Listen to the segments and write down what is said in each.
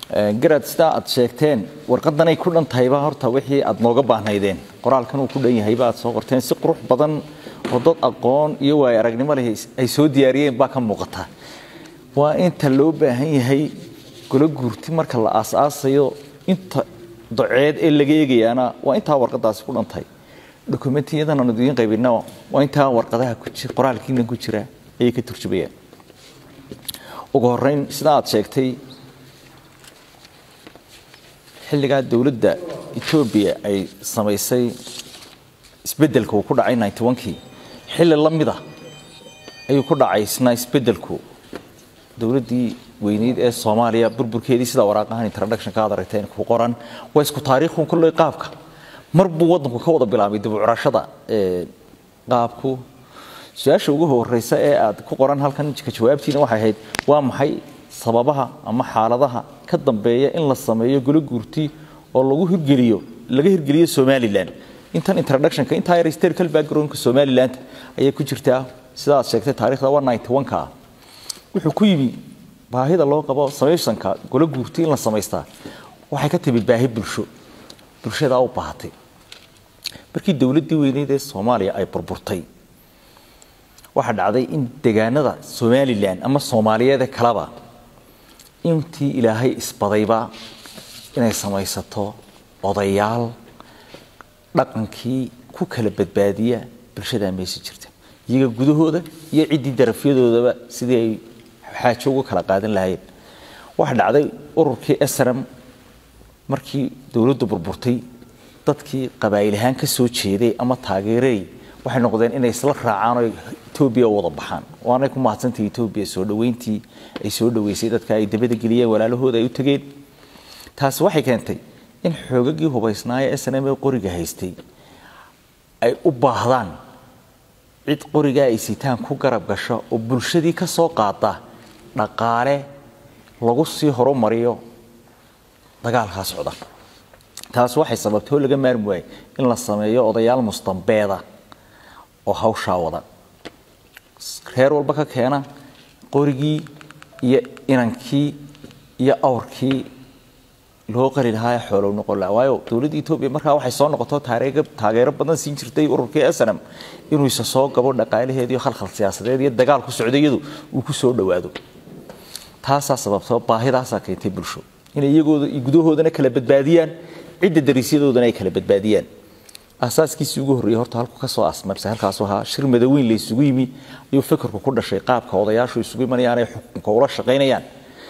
قرأت استاء شيكتين ورقدنا يكون طيبة هرتا وحي أدنوجا بعنايدين قرال كانوا كلهم هيبات صورتين سقروح بدن وضد أقون يوا رجل ماله أي سودياريين باكم مقطع وأنت اللوبة هي كل جورتي مرك الله أساس يو أنت ضعيد اللي جيجي أنا وأنت ورقدها سكون طيب دوكيمنتي إذا أنا ندين قبلنا وأنت ورقدها كتير قرال كنا كتير أي كترجبية وقارين استاء شيكتي xilliga dawladda Ethiopia ay sameysay isbedelku ku dhacay 91kii xilli lamida ay ku dhacaysna isbedelku dawladdii weyneed ee Soomaaliya burburkeedii sida waraaqahan introduction ka adaragteen ku qoran way isku taariikhun kullu qaabka marbu wadanku ka wada bilaabay dib u curashada qaabku su'aasha ugu horeysa ee aad ku qoran halkan jawaabtiina waxay ahayd waa maxay sababaha ama xaaladaha ka dambeeya in la sameeyo golo guurti oo lagu hirgeliyo Somaliland intan introduction ka inta historical background ka Somaliland ayay ku jirtaa sidaas sheegtay taariikhda 91ka wuxuu ku yimi baahida loo qabo sameeysanka golo guurti in la sameeysta waxay ka timid baahi bulshada u baahatay markii dawladdii weyneed ee Soomaaliya ay burburtay waxa dhacday in deegaanada Somaliland ama Soomaaliyeed kalaba intii ilaahay isbadayba inay samaysato odayaal dhaqankii ku kala badbaadiya bulshada meesha jirta iyaga gudahooda iyo cidii darafyadoodaba sidii ay xaajo uga kala qaadan lahayd waxa dhacday ururkii SRM markii dawladdu burburtay dadkii qabaaylahan ka soo jeeday ama taageeray waxay noqdeen inay isla raacaan oo Ethiopia wada baxaan waana ku mahadsantii Ethiopia soo dhaweyntii ay soo dhaweysay dadka ay dibadda galiyeen walaalahooda ay u tageen taas waxay keentay in xoogagii hubaysnaayay SNM qoriga haystay ay u baahdaan cid qoriga ay sitaan ku garab gasho oo bulshadii ka soo qaata dhaqaale lagu sii horumariyo dagaalka socda taas waxay sababtay laga maarmay in la sameeyo odayaal mustambeeda oo hawsha wada reer walba ka keena qorigii iyo inankii iyo awrkii loo qali lahaa xoolo noqon la waayo dawladda Ethiopia markaa waxay soo noqoto taageero badan siin jirtay ururkii SNM inuu isa soo gabo dhaqaalaheedii khalkhal siyaasadeed iyo dagaal ku socdayadu uu ku soo dhawaado taas sababtoo baahidaas keentay bulsho in iyagooda gudahoodana kala badbaadiyaan cidda dariisyadoodana ay kala badbaadiyaan asaaskiisii ugu horeeyay horta halku ka soo asmaabsay halkaas waxa shir madaweyn la isugu yimi iyo fikirku ku dhashay qaabka odayaashu isugu imanayaan ay xukunka ula shaqeynayaan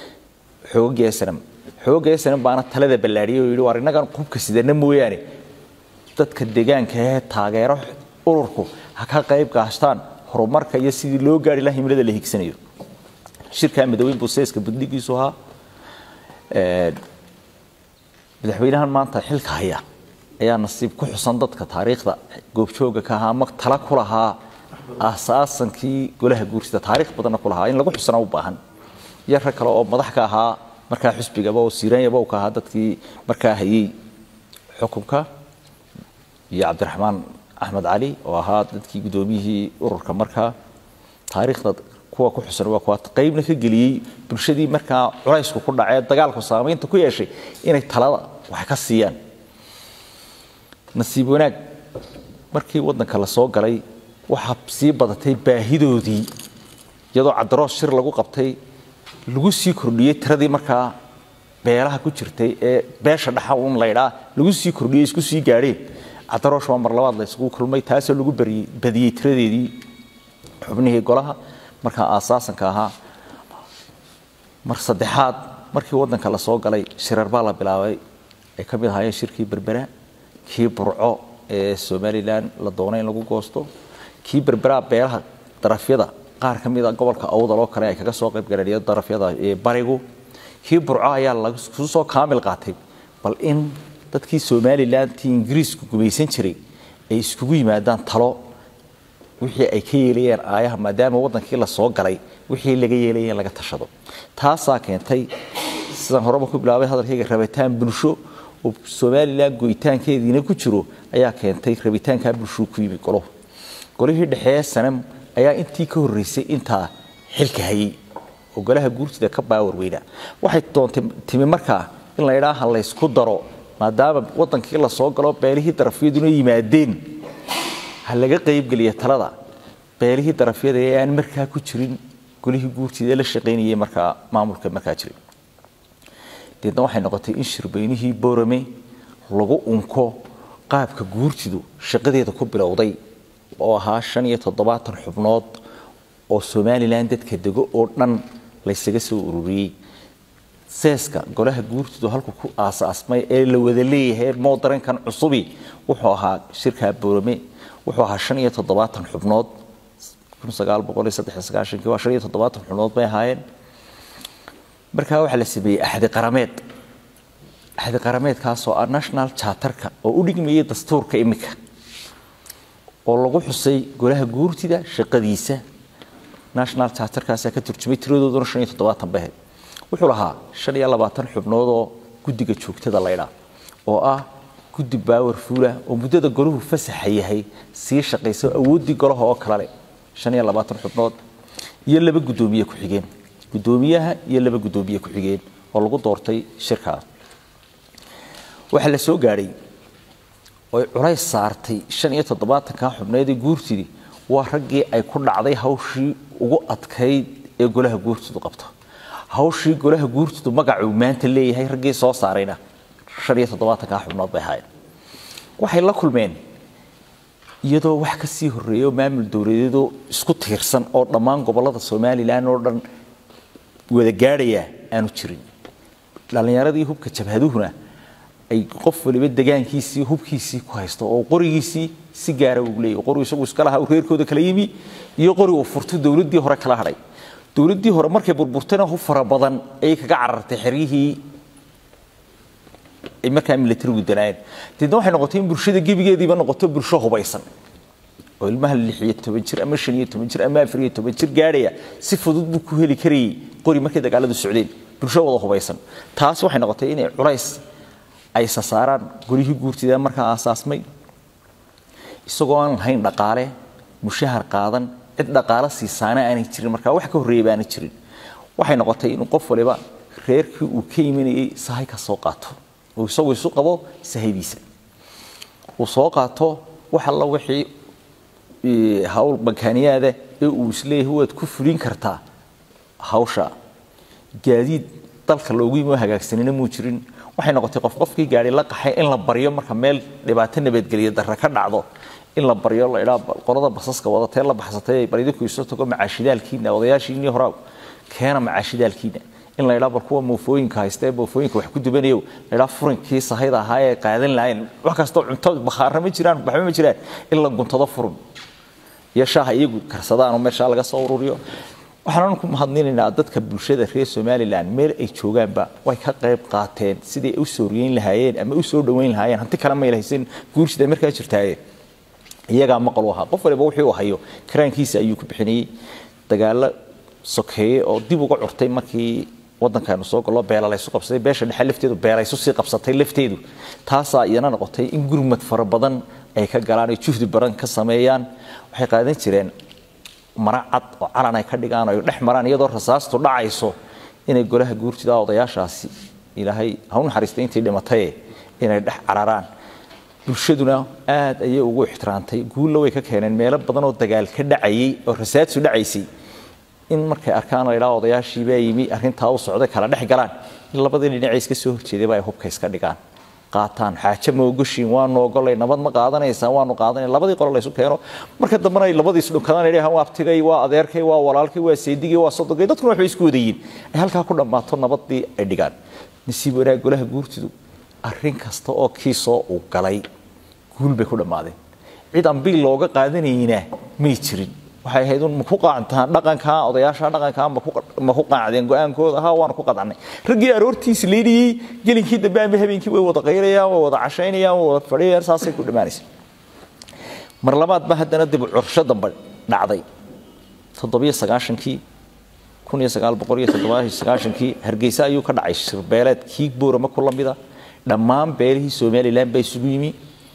xoogga SNM baana talada ballaariyay oo yiri war inaga qubka sidana mooyaane dadka deegaanka ee taageero ururku ha ka qayb qaastaan horumarka iyo sidii loo gaari lahaa himilada la higsanayo shirka madaweyn buuseeska budligiisu ahaa madaxweynahan maanta xilka haya ayaa nasiib ku xusan dadka taariikhda goobjooga ka ahaa mag tala ku lahaa asaasankii golaha guurtida taariikh badan ku lahaa in lagu xusana u baahan yar kale oo madax ka ahaa markaa xisbigaba oo Siiraanyaba ka ahaa dadkii markaa hayay xukunka iyo Cabdiraxmaan Axmed Cali oo ahaa dadkii gudoomiyihii ururka markaa taariikhda kuwa ku xusan waa kuwa qaybna ka galiyay bulshadii markaa culaysku ku dhacay dagaalku saameynta ku yeeshay inay talada wax ka siiyaan nasiib wanaag markii wadanka la soo galay waxa sii badatay baahidoodii iyadoo cadroos shir lagu qabtay lagu sii kordhiyay tiradii markaa beelaha ku jirtay ee beesha dhaxa uun leeyahay lagu sii kordhiyay isku sii gaareen cadroos waa mar labaad la isku kulmay taas oo lagu badiyay tiradeedii xubnihii golaha markaa aasaasanka ahaa mar saddexaad markii wadanka la soo galay shirar baa la bilaabay ay ka mid ahaayeen shirkii berbera kii burco ee Somaliland la doonay in lagu goosto kii berbera beelaha darafyada qaar ka mid ah gobolka awdal oo kale ay kaga soo qayb galeen darafyada ee barigu kii burco ayaa lagu soo kaamil qaatay bal in dadkii Somaliland tii Ingiriisku gumaysan jiray ay iskugu yimaadaan talo wixii ay ka yeelayeen aayaha maadaama wadankii la soo galay wixii laga yeelayeen laga tashado taas keentay sidan horeba ku bilaabay hadalkayga rabitaan bulsho oo Somaliland go'itaankeediina ku jiro ayaa keentay rabitaanka bulsho ku yimi golihii dhexe SNM ayaa intii ka horeysay inta xilka hayay oo golaha guurtida ka baawar weyna waxay doontay timi markaa in la yiraahdo la isku daro maadaama wadankii la soo galo beelihii darafyaduna yimaadeen hal laga qayb galiyo talada beelihii darafyada ee aan markaa ku jirin golihii guurtida la shaqeynayay markaa maamulka markaa jiray deedna waxay noqotay in shirbeynihii Boorame lagu unko qaabka guurtidu shaqadeeda ku bilowday oo ahaa 75 xubnood oo Somaliland dadka dego oo dhan la isaga soo ururiyay seeska golaha guurtidu halku ku aasaasmay ee la wada leeyahay moodarankan cusubi wuxuu ahaa shirka Boorame wuxuu ahaa 75 xubnood 1993 waa 75 xubnood bay ahaayeen markaa waxa la sameeyay axdi qarameed kaas oo national charterka oo u dhigmayay dastuurka imika oo lagu xusay golaha guurtida shaqadiisa national charterkaas ka turjumay tiradooduna 75 bahe wuxuu lahaa 25 xubnood oo guddiga joogtada la yiraahdo oo ah guddi powerful oo muddada goluhu fasaxayahay si shaqeyso awoodii golaha oo kale 25 xubnood iyo laba gudoomiye ku xigeen gudoomiyaha iyo laba gudoomiye ku xigeen oo lagu doortay shirka waxa la soo gaaray oo culays saartay 75 ka xubneed guurtidi waa raggii ay ku dhacday hawshii ugu adkayd ee golaha guurtidu qabto hawshii golaha guurtidu magacu maanta leeyahay raggii soo saarayna 75 ka xubnood bay ahaayeen waxay la kulmeen iyadoo wax ka sii horeeyo maamul dawladeed isku tiirsan oo dhammaan gobolada Soomaaliland oo dhan wada gaaraya aanu jirin dhalinyaradii hubka jabhaduhuna ay qof waliba deegaankiisii hubkiisii ku haysto oo qorigiisii si gaar ah ugu leeyahay qori isagu iska laha reerkooda kala yimi iyo qori uu furto dawladii hore kala haray dawladii hore markay burburtana hub fara badan ay kaga carartay xiriyihii ay markaa militarigu danaayeen dadna waxay noqotay in bulshada gebigeediiba noqoto bulsho hubaysan oo ilmaha 16 jir ama 15 jir ama 14 jir gaaraya si fudud buu ku heli karay qori markay dagaaladu socdeen bulsho wada hubaysan taas waxay noqotay in culays ay saaraan golihii guurtida markaa aasaasmay isagoo aan lahayn dhaqaale mushahar qaadan cid dhaqaale siisaana aanay jirin markaa wax ka horeeyay aan jirin waxay noqotay in qof waliba reerkii uu ka yiminayay sahay ka soo qaato oo isagoo isu qabo sahaydiisa uu soo qaato waxa la wixii hawl bankaaniyada ee uu isleeyahay waad ku fulin kartaa hawsha gaadiid dalka loogu yimo hagaagsanina muu jirin waxay noqotay qofkii gaari la qaxay in la bariyo marka meel dhibaato nabadgeliyo darra ka dhacdo in la bariyo la ilaa qolada basaska wadatay la baxsatay baridku isu tago macaashidaalkiina odayaashiinii hore keena macaashidaalkiina in la ilaa kuwa moofooyinka haystay moofooyinka wax ku dubanayo ilaa furinkii sahayda ahaa ee qaadan lahayn wax kasta cunto bakhaar ma jiraan waxba ma jiraan in la guntado furun iyo shaaha iyagu karsadaan oo meesha laga soo ururiyo waxaan ku mahadninaynaa dadka bulshada reer Somaliland meel ay joogaanba way ka qayb qaateen sidii ay u soo riyeyn lahaayeen ama u soo dhaweyn lahaayeen hanti kala ma ilaahin guurshida markaa jirtay iyaga maqal waxa qof waliba wuxuu hayo karaankiisa ayuu ku bixinay dagaal sokeeye oo dib uga curtay markii wadankan soo galo beelayso qabsaday beesha dhexe lafteedu beelayso si qabsatay lafteedu taas ayana noqotay in gurmad fara badan ay ka galaan juhdi badan ka sameeyaan waxay qaadan jireen maracad oo calan ay ka dhigaan oo dhex maraan iyadoo rasaastu dhacayso inay golaha guurtida odayaashaasi ilaahay ha u naxariistay intii dhimatay inay dhex cararaan bulshaduna aad ayay ugu ixtiraantay guul way ka keeneen meelo badan oo dagaal ka dhacayay oo rasaadsu dhacaysay in markay arkaan la ilaa odayaashii baa yimi arrinta u socday kala dhex galaan in labadii dhinac iska soo horjeeday ay hubka iska dhigaan qaataan xaaje ma ogashiin waa noogolay nabad ma qaadanaysan waanu qaadanay labadii qolo la isu keeno marka dambana ay labadii isku dhukadaan ilaahay waa abtigay waa adeerkay waa walaalkay waa seedigay waa sodogay dadkuna waxay isku wadayiin ay halka ku dhamaato nabadii ay dhigaan nasiib wanaag golaha guurtidu arrin kasta oo kiisoo u galay guul bay ku dhamaadeen cid aan bil looga qaadanayna ma jirin waxay ahaydun ma ku qaantaan dhaqanka odayaasha dhaqanka ma ku qaadeen go'aankooda ha waan ku qadanay ragii aroortiis leediyay gelinkii dambe ama habeenkii way wada qayrayaan way wada cashaynayaan way wada fadhiyaan saasay ku dhamaanaysa mar labaad ba haddana dib u cursho dambe dhacday 790kii 1997kii Hargeysa ayuu ka dhacay shirbeeleed kii Boorama ku lamida dhammaan beelihii Somaliland bay isugu yimi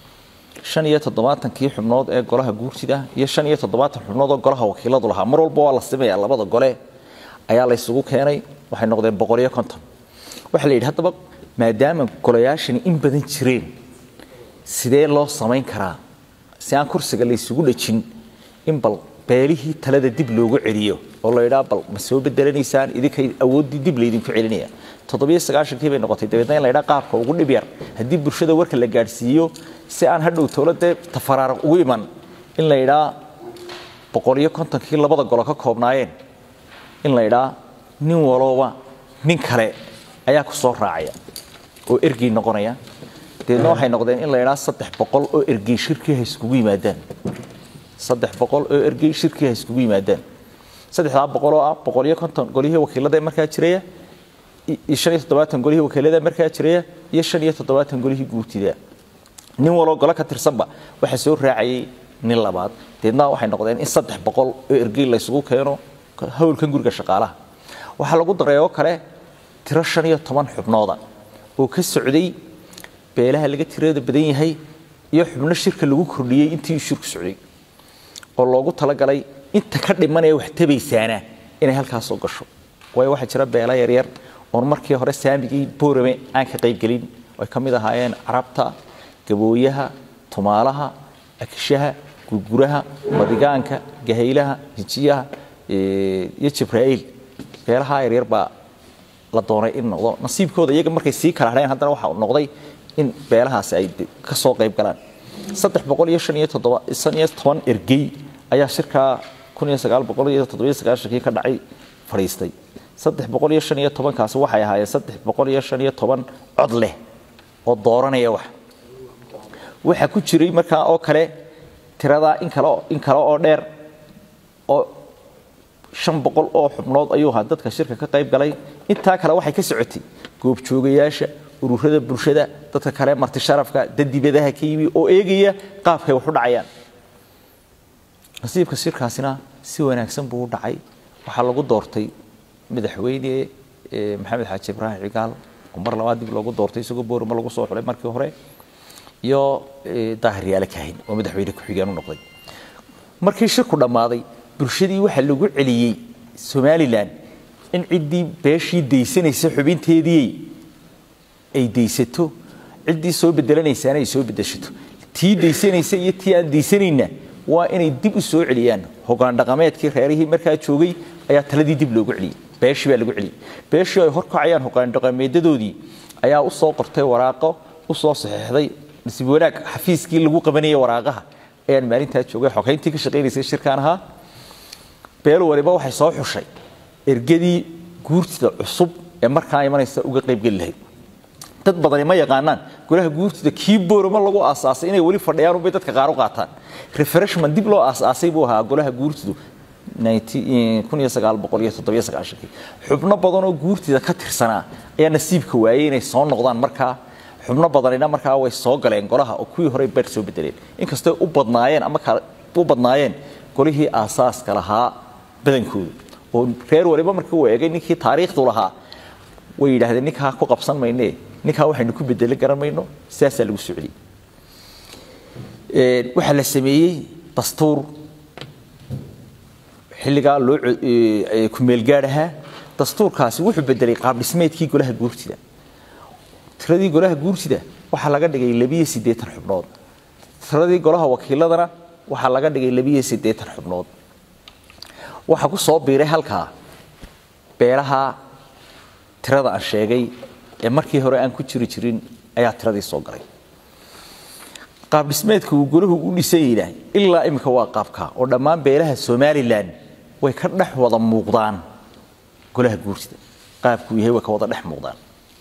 75 xubnood ee golaha guurtida iyo 75 xubnood oo golaha wakiiladu lahaa mar walba waa la sameeyaa labada gole ayaa la isugu keenay waxay noqdeen 150 waxa la yidhi hadaba maadaama golayaashani in badan jireen sidee loo samayn karaa si aan kursiga la isugu dhajin in bal beelihii talada dib loogu celiyo oo la yiraahdo bal ma soo bedelaneysaan idinkay awoodii dib leedinku celinaya 790kii bay noqotay dabeedna in la yiraahdo qaabka ugu dhib yar hadii bulshada warka la gaarsiiyo si aan hadhow dawladda tafaraar ugu iman in la yiraahdo 150kii labada golo ka koobnaayeen in la yiraahdo nin walba nin kale ayaa ku soo raacaya oo ergey noqonaya deedna waxay noqdeen in la yiraahdo 300 oo ergey shirkii iskugu yimaadaan 300 oo ergey shirkii iskugu yimaadaan 300 oo ah 150 golihii wakiilada markaa jiray 75 golihii wakiilada markaa jiray iyo 75 golihii guurtida nin walba golo ka tirsanba waxa soo raacay nin labaad deedna waxay noqdeen in 300 oo ergey la isugu keeno hawlkan guriga shaqaalaha waxa lagu dareeyo kale tiro 15 xubnooda oo ka socday beelaha laga tirada badan yahay iyo xubno shirka lagu kordhiyay intii shirku socday oo loogu talagalay inta ka dhimanaya wax tabaysaana inay halkaas soo gasho way waxa jira beela yar yar oo markii hore saamigii boorame aan ka qayb galin oo kamid ahaayeen carabta gabooyaha tumaalaha akishaha gurguraha madigaanka gahaylaha hijiyaha iyo jibraa'iil beelaha yar yar baa la doonay in noqdo nasiibkooda iyaga markay sii kala hareen haddana waxa uu noqday in beelahaas ay ka soo qayb galaan 317 ergey ayaa shirka 1997 ka dhacay fariistay 315 kaas waxay ahaayeen 315 cod leh oo dooranaya waxa ku jiray markaa oo kale tirada in kale oo dheer oo 500 oo xubnood ayuu ahaa dadka shirka ka qayb galay inta kale waxay ka socotay goob joogayaasha ururada bulshada dadka kale marti sharafka dadibadaha ka yimi oo eegaya qaabkay wax u dhacayaan nasiibka shirkaasina si wanaagsan buu u dhacay waxa lagu doortay madaxweyne maxamed xaaji ibraahim cigaal mar labaad dib loogu doortay isagoo boorma lagu soo xulay markii hore iyo daahir yaala kaahin oo madaxweyne ku xigeen u noqday markii shirku dhamaaday bulshadii waxa lagu celiyay Somaliland in cidii beeshii deysanaysa xubinteedii ay deysato cidii soo bedelanaysaana ay soo bedeshato tii deysanaysa iyo tii aan deysanayna waa inay dib u soo celiyaan hoggaan dhaqameedkii reerihii markaa joogay ayaa taladii dib loogu celiyay beeshii baa lagu celiyay beeshii ay horkacayaan hoggaan dhaqameedadoodii ayaa u soo qortay waraaqo u soo saxiixday nasiib wanaag xafiiskii lagu qabanayay waraaqaha ayaan maalintaa joogay xogeyntii ka shaqeynayay shirkaan ahaa beelo waliba waxay soo xushay ergadii guurtida cusub ee markaa imanaysa uga qayb gal lahayd dad badan ma yaqaanaan golaha guurtida keyboard ma lagu aasaasay inay wali fadhiyaan oo dadka qaar u qaataan refreshment dib loo aasaasay buu ahaa golaha guurtidu 1997 xubno badan oo guurtida ka tirsanaa ayaa nasiibka waayay inay soo noqdaan markaa xubno badanina markaa way soo galeen golaha oo kuwii hore beer soo bedeleen inkastoo u badnaayeen ama u badnaayeen golihii aasaaska lahaa badankooda oo reer waliba markii uu eegay ninkii taariikhdu lahaa way yiraahdeen ninka ku qabsan maynee ninka waxaynu ku bedelay garamayno siyaasa lagu socday waxa la sameeyay dastuur xilliga loo ku meel gaaraha dastuurkaasi wuxuu bedelay qaab dhismeedkii golaha guurtida tiradii golaha guurtida waxa laga dhigay 82 xubnood tiradii golaha wakiiladana waxa laga dhigay 82 xubnood waxa ku soo biiray halka beeraha tirada aan sheegay ee markii hore aan ku jirin ayaa tiradii soo galay qaab dhismeedka uu goluhu u dhisayay ilaa imika waa qaabka oo dhammaan beelaha Somaliland way ka dhex wada muuqdaan golaha guurtida qaabku yahay way ka wada dhex muuqdaan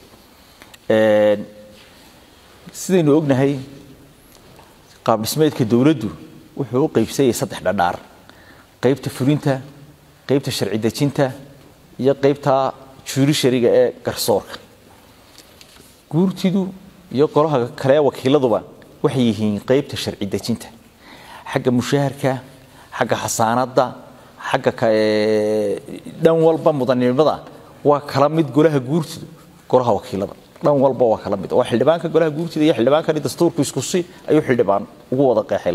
sidaynu ognahay qaab dhismeedka dawladdu wuxuu u qaybsayay 3 dhadhaar qaybta fulinta qaybta sharci dejinta iyo qaybta judiciary-ga ee garsoorka guurtidu iyo golaha kale wakiiladuba waxay yihiin qaybta sharci dejinta xagga mushaharka xagga xasaanada xagga dhan walba mudanimada waa kala mid golaha guurtidu golaha wakiilada dhan walba waa kala mid oo xildhibaanka golaha guurtida iyo xildhibaanka dastuurku isku si ayuu xildhibaan ugu wada qeexay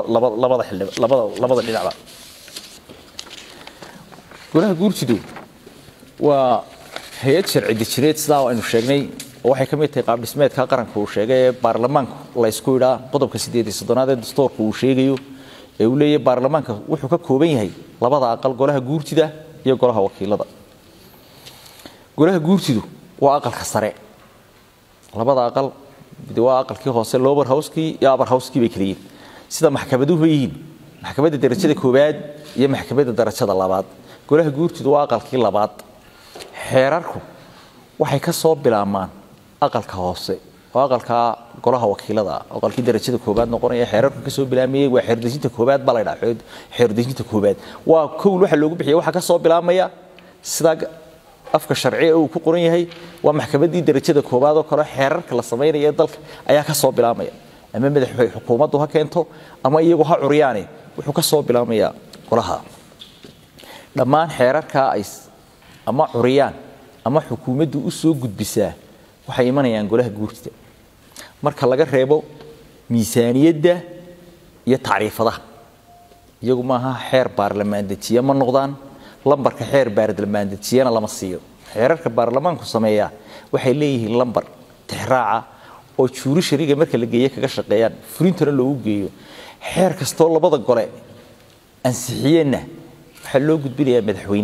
labada dhinacba golaha guurtidu waa hay'ad sharci dejineed sidaa aynu sheegnay waxay ka mid tahay qaab dhismeedka qaranka uu sheegay ee baarlamaanku la isku yidhaa qodobka 8 ee dastuurka uu sheegayo ee uu leeyahay baarlamaanka wuxuu ka kooban yahay labada aqal golaha guurtida iyo golaha wakiilada golaha guurtidu waa aqalka sare labada aqal waa aqalkii hoose lower house-kii iyo upper house-kii bay kala yihiin sida maxkamaduhu yihiin maxkamadda darajada koobaad iyo maxkamadda darajada labaad golaha guurtidu waa aqalkii labaad xeerarku waxay ka soo bilaabmaan aqalka hoose oo aqalka golaha wakiilada aqalkii darajada koobaad noqonaya xeerarku ka soo bilaabmayay waa xeerdejinta koobaad baa la yiraahdaa xeerdejinta koobaad waa kowl waxa loogu bixiyay waxa ka soo bilaabmaya sida afka sharci uu ku qoran yahay waa maxkamaddii darajada koobaad oo kale xeerarka la sameeyo dalka ayaa ka soo bilaabmaya ama madaxweynaha xukuumaddu ha keento ama iyagu ha curiyaane wuxuu ka soo bilaabmaya golaha dhammaan xeerarka ay ama curiyaan ama xukuumaddu u soo gudbisaa waxay imanayaan golaha guurtida marka laga reebo miisaaniyadda iyo taariifadaha iyagu maaha xeer baarlamaan dejiya ma noqdaan lambarka xeer baarlamaan dejiyana lama siiyo xeerarka baarlamaanku sameeya waxay leeyihiin lambar tixraaca oo juuri shariiga marka la geeyo kaga shaqeeyaan furintana loogu geeyo xeer kasto labada gole ansixiyeenna waxa loo gudbinayaa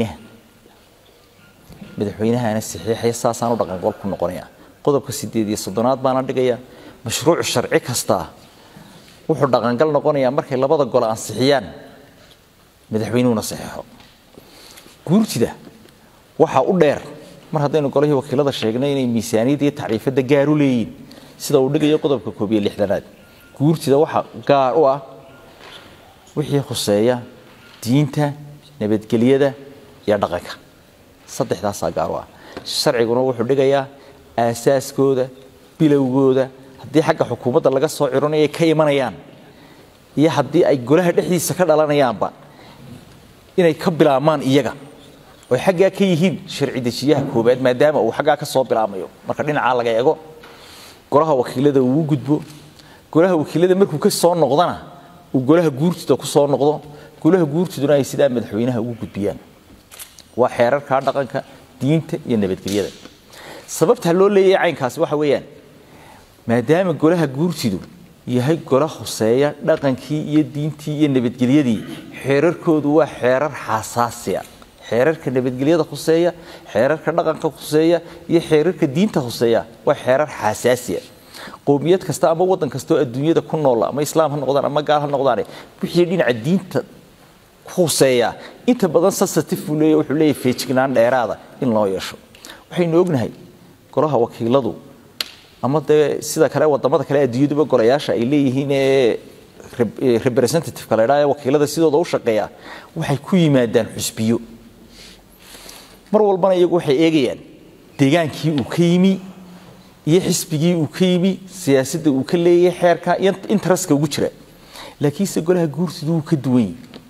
madaxweynahana saxiixay saasaan u dhaqan gol ku noqonaya qodobka 8 baana dhigaya mashruuc sharci kasta wuxuu dhaqan gal noqonaya markay labada gole ansixiyaan madaxweynuhuna saxiixo guurtida waxa u dheer mar haddaynu golihii wakiilada sheegnay inay miisaaniyadda iyo tacriifada gaar u leeyihiin sida uu dhigayo qodobka 61 guurtida waxa gaar u ah wixii khuseeya diinta nabadgelyada iyo dhaqanka saddexdaas gaar u ah sharciguna wuxuu dhigayaa aasaaskooda bilowgooda haddii xagga xukuumadda laga soo ciranayo ka imanayaan iyo haddii ay golaha dhexdiisa ka dhalanayaanba inay ka bilaabmaan iyaga oo xagga ka yihiin sharci dejiyaha koobaad maadaama uu xagga ka soo bilaabmayo marka dhinaca laga eego golaha wakiilada uu gudbo golaha wakiilada markuu ka soo noqdana uu golaha guurtida ku soo noqdo golaha guurtiduna ay sidaa madaxweynaha ugu gudbiyaan waa xeerarka dhaqanka diinta iyo nabadgelyada sababta loo leeyahay caynkaas waxa weeyaan maadaama golaha guurtidu yahay golaha khuseeya dhaqankii iyo diintii iyo nabadgelyadii xeerarkoodu waa xeerar xasaasi ah xeerarka nabadgelyada khuseeya xeerarka dhaqanka khuseeya iyo xeerarka diinta khuseeya waa xeerar xasaasi ah qoomiyad kasta ama wadan kasta oo adduunyada ku nool ama islaam ha noqdaan ama gaal ha noqdaan wixii dhinaca diinta khuseeya inta badan sensitive wuxuu leeyahay feejignaan dheeraada in loo yeesho waxaynu ognahay golaha wakiiladu ama sida kale wadamada kale adduunyada golayaasha ay leeyihiin representative kale dhaaya wakiilada sidooda u shaqeeya waxay ku yimaadaan xusbiyo mar walbana iyagu waxay eegayaan deegaankii uu ka yimi iyo xisbigii uu ka yimi siyaasadda uu ka leeyahay xeerka iyo interest-ka ugu jira laakiin se golaha guurtidu uu ka duwan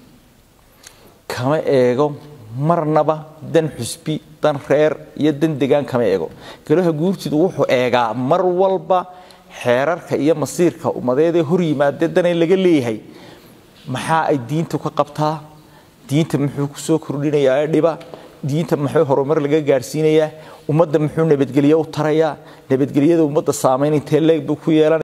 kama eego marnaba dan xusbi dan reer iyo dan deegaan kama eego golaha guurtidu wuxuu eegaa mar walba xeerarka iyo masiirka umadeed ee hor yimaada dan laga leeyahay maxaa ay diintu ka qabtaa diinta muxuu ku soo kordhinayaa dhiba diinta muxuu horumar laga gaarsiinayaa ummadda muxuu nabadgelyo u tarayaa nabadgelyada ummadda saameyn intee leeg buu ku yeelan